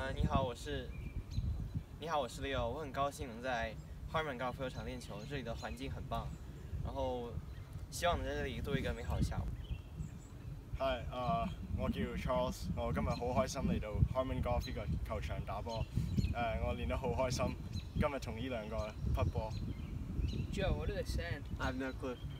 你好，我是 Leo，我很高兴能在 Harman 高尔夫球场练球，这里的环境很棒，然后希望能在这里度一个美好的下午。 係我叫 Charles，我今日好開心嚟到 Harman Golf 呢個球場打波。我練得好開心，今日同呢兩個匹波。 Joe, what do they stand? I have no clue.